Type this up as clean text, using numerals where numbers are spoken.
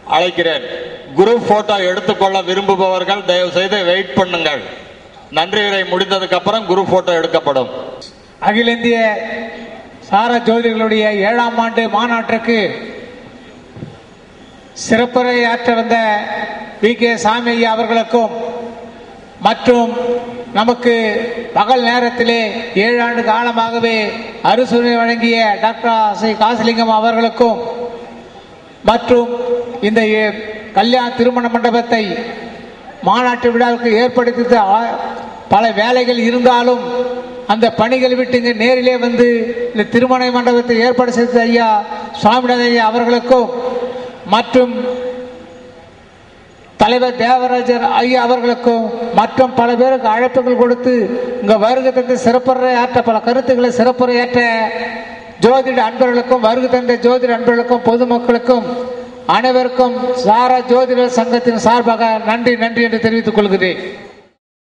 அழைக்கிறேன். Group photo எடுத்துக்கொள்ள விரும்புபவர்கள் தயவு செய்து வெயிட் பண்ணுங்கள். நன்றி உரை முடிந்ததுக்கு அப்புறம் குரூப் போட்டோ எடுக்கப்படும். அகில இந்திய சார ஜோதிடர்களுடைய 7ஆம் ஆண்டு மாநாட்டிற்கு சிறப்புரையாற்ற வந்த வி.கே. சாமி ஐயா அவர்களுக்கும் மற்றும் நமக்கு பகல் நேரத்திலே 7 ஆண்டு காலமாகவே அறுசுரை வழங்கிய டாக்டர் காசிலிங்கம் அவர்களுக்கும் மற்றும் இந்த கல்யாண திருமண மண்டபத்தை மாநாட்டு விழாவுக்கு ஏற்படுத்தி பல வேலைகள் இருந்தாலும் அந்த பணிகள் விட்டு இங்கு நேரிலே வந்து இந்த திருமண மண்டபத்தை ஏற்பாடு செய்த ஐயா சுவாமிநாதன் ஐயா அவர்களுக்கும் மற்றும் தலைவர் தேவராஜர் ஐயா அவர்களுக்கும் மற்றும் பல பேருக்கு அழைப்புகள் கொடுத்து இங்க வருகை தந்து சிறப்புரையாற்ற பல கருத்துக்களை சிறப்புரையாற்ற ஜோதிட அன்பர்களுக்கும் வருகை தந்த ஜோதிட அன்பர்களுக்கும் பொதுமக்களுக்கும் அனைவருக்கும் சாரா ஜோதிடர் சங்கத்தின் சார்பாக நன்றி நன்றி என்று தெரிவித்துக் கொள்கிறேன்.